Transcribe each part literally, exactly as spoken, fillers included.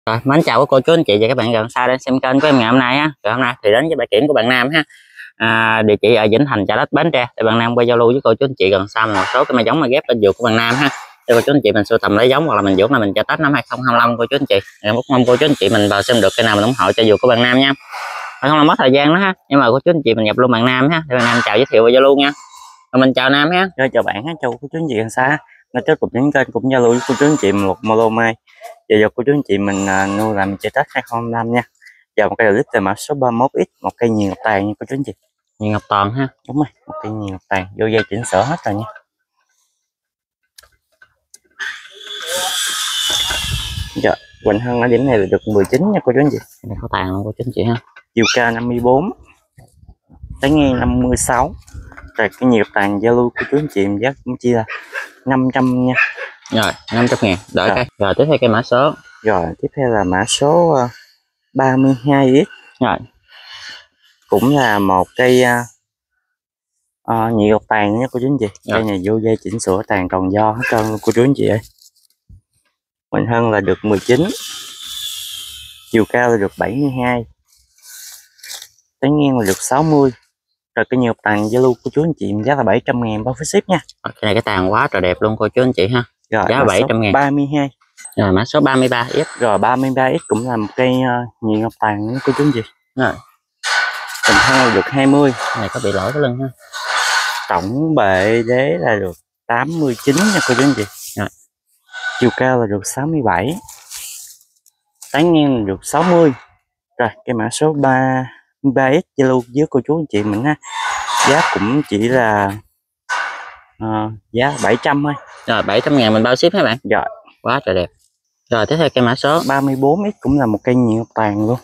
Rồi, mến chào cô chú anh chị và các bạn gần xa đang xem kênh của em ngày hôm nay á. Rồi hôm nay thì đến với bài kiểm của bạn Nam ha. À, địa chỉ ở Vĩnh Thành, Chợ Lách, Bến Tre. Thì bạn Nam quay giao lưu với cô chú anh chị gần xa một số cái mai giống mà ghép lên vườn của bạn Nam ha. Cho cô chú anh chị mình sưu tầm lấy giống hoặc là mình dưỡng là mình cho Tết năm hai không hai lăm cô chú anh chị. Em rất mong cô chú anh chị mình vào xem được cái nào mình ủng hộ cho vườn của bạn Nam nha. Rồi không làm mất thời gian nữa ha. Nhưng mà cô chú anh chị mình nhập luôn bạn Nam ha. Thì bạn Nam chào giới thiệu và giao lưu nha. Rồi mình chào Nam ha. Rồi chào bạn ha, chào cô chú anh chị gần xa. Nó tiếp tục đến kênh cũng giao lưu với cô chú anh chị một mô mai. Giờ giờ cô chú anh chị mình uh, nuôi làm chơi Tết hai không hai lăm nha. Giờ một cây clip về mã số ba mốt x, một cây nhiều ngọc tàn nha cô chú anh chị. Nhiều ngọc toàn ha. Đúng rồi, một cây nhiều ngọc tàn, vô dây chỉnh sửa hết rồi nha. Dạ, Quỳnh Hân ở điểm này là được mười chín nha cô chú anh chị. Này có tàn luôn cô chú anh chị ha. Chiều cao năm mươi bốn, tán ngang năm mươi sáu. Rồi cái nhiều tàn giao lưu của chú anh chị giá cũng chỉ là năm trăm nha. Rồi năm trăm ngàn đỡ cây. Rồi tiếp theo cây mã số. Rồi tiếp theo là mã số uh, ba mươi hai x. Rồi Cũng là một cây uh, uh, nhị ngọc tàn nha cô chú anh chị. Cây này vô dây chỉnh sửa tàn còn do hết trơn cô chú anh chị ơi. Quỳnh Hân là được mười chín, chiều cao là được bảy mươi hai, tán ngang là được sáu mươi. Rồi cái nhiều tàn giao lưu của chú anh chị giá là bảy trăm ngàn bao phí ship nha. Cái này cái tàn quá trời đẹp luôn cô chú anh chị ha. Rồi giá bảy trăm ngàn. ba mươi hai. Rồi mã số ba mươi ba x. Rồi ba mươi ba x cũng là một cây uh, nhị ngọc tàn nữa cô chú anh chị. Rồi Quỳnh Hân là được hai mươi. cái này có bị lỗi cái lưng ha. Tổng bệ đế là được tám mươi chín nha cô chú anh chị. Rồi chiều cao là được sáu mươi bảy, tán ngang là được sáu mươi. Rồi cái mã số ba mươi ba x giao lưu với cô chú anh chị mình ha. Giá cũng chỉ là uh, giá bảy trăm thôi. Rồi bảy trăm ngàn mình bao ship các bạn. Rồi quá trời đẹp. Rồi tiếp theo cây mã số ba mươi bốn x cũng là một cây nhị ngọc tàn luôn.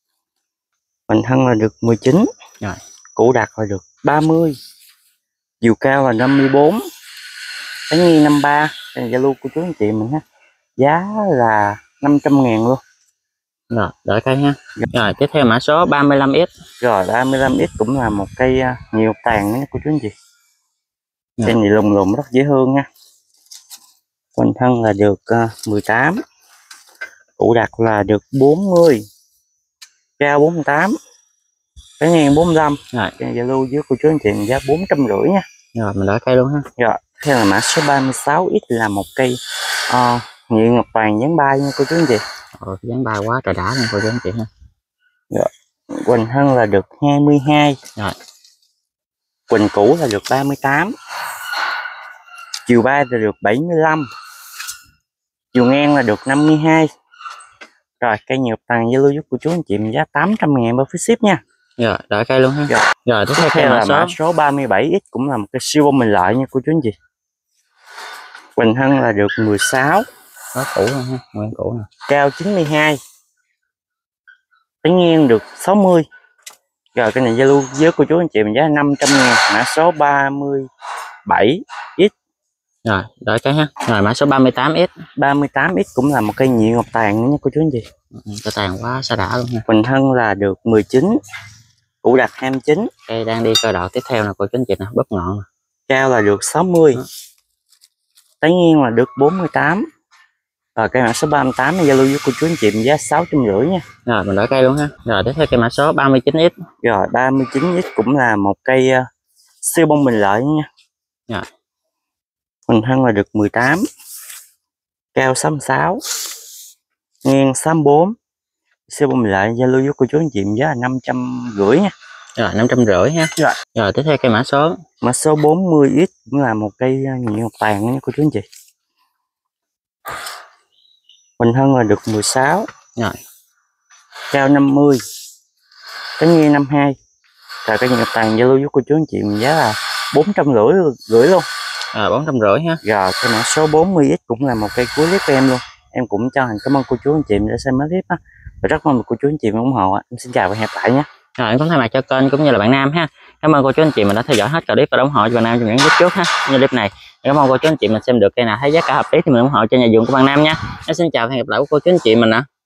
Quỳnh Hân là được mười chín. Rồi Củ Đặc là được ba mươi, chiều cao là năm mươi bốn, tán ngang năm mươi ba. Giao lưu của chú anh chị mình ha. Giá là năm trăm ngàn luôn. Rồi đợi cây ha. Rồi tiếp theo mã số ba mươi lăm x. Rồi ba mươi lăm x cũng là một cây uh, nhiều tàn nha cô chú anh chị. Cây này lùng lùng rất dễ thương nha. Quỳnh Hân là được uh, mười tám, Củ Đặc là được bốn mươi, cao bốn mươi tám, tán ngang bốn mươi lăm. Rồi giao lưu với cô chú anh chị giá bốn trăm rưỡi nha. Rồi mình đợi cây luôn ha. Rồi theo là mã số ba mươi sáu x là một cây uh, nhị ngọc tàn dán bay nha cô chú anh chị. Rồi dán bay quá trời đã luôn cô chú anh chị ha. Rồi Quỳnh Hân là được hai mươi hai. Rồi Quỳnh Cũ là được ba mươi tám, chiều ba là được bảy mươi lăm, chiều ngang là được năm mươi hai. Rồi cây nhiều tàn giao lưu với cô chú anh chị giá tám trăm ngàn bao phí ship nha. Rồi đợi cây luôn ha. Rồi, rồi tiếp theo cây là mã số, số ba mươi bảy x cũng là một cái siêu bông mình lợi nha cô chú anh chị. Quỳnh Hân là được mười sáu. Có cũ luôn ha, nguyên cũ nè. Cao chín mươi hai, tán ngang được sáu mươi. Rồi cái này giao lưu với cô chú anh chị mình giá năm trăm ngàn. Mã số ba mươi bảy x. Rồi đợi cái ha. Rồi mã số ba mươi tám x. ba mươi tám x cũng là một cây nhị ngọc tàn nha cô chú anh chị. Cái tàn quá xa đã luôn ha. Quỳnh Hân là được mười chín, Củ Đặc hai mươi chín. Cây đang đi cơ độ tiếp theo là cô chú anh chị nè, bắp ngọn nè. Cao là được sáu mươi. Đó. Tán ngang là được bốn mươi tám. Rồi cây mã số ba mươi tám này giao lưu với cô chú anh chị giá sáu trăm rưỡi nha. Rồi mình đợi cây luôn ha. Rồi tiếp theo cây mã số ba mươi chín x. Rồi ba mươi chín x cũng là một cây uh, siêu bông mình lợi nha. Rồi Quỳnh Hân là được mười tám, cao sáu mươi sáu, ngang sáu mươi bốn. Siêu bông mình lợi giao lưu với cô chú anh chị giá là năm trăm rưỡi nha. Rồi năm trăm rưỡi ha. Rồi. Rồi tiếp theo cây mã số mã số bốn mươi x cũng là một cây nhị ngọc tàn nha cô chú anh chị. Quỳnh Hân là được mười sáu. Rồi cao năm mươi, tán ngang năm mươi hai. Rồi cây nhị ngọc tàn giao lưu với cô chú anh chị giá là bốn trăm rưỡi rưỡi luôn. Rồi bốn trăm rưỡi ha. Rồi cái mã số bốn mươi x cũng là một cây cuối clip của em luôn. Em cũng cho hành cảm ơn cô chú anh chị đã xem mấy clip á. Và rất mong cô chú anh chị ủng hộ. Em xin chào và hẹn gặp lại nhé. Rồi em cũng thay mặt cho kênh cũng như là bạn Nam ha. Cảm ơn cô chú anh chị mình đã theo dõi hết clip và ủng hộ cho bạn Nam trong những clip trước ha. Như clip này, cảm ơn cô chú anh chị mình xem được cây nào thấy giá cả hợp lý thì mình ủng hộ cho nhà vườn của bạn Nam nha. Em xin chào và hẹn gặp lại của cô chú anh chị mình ạ.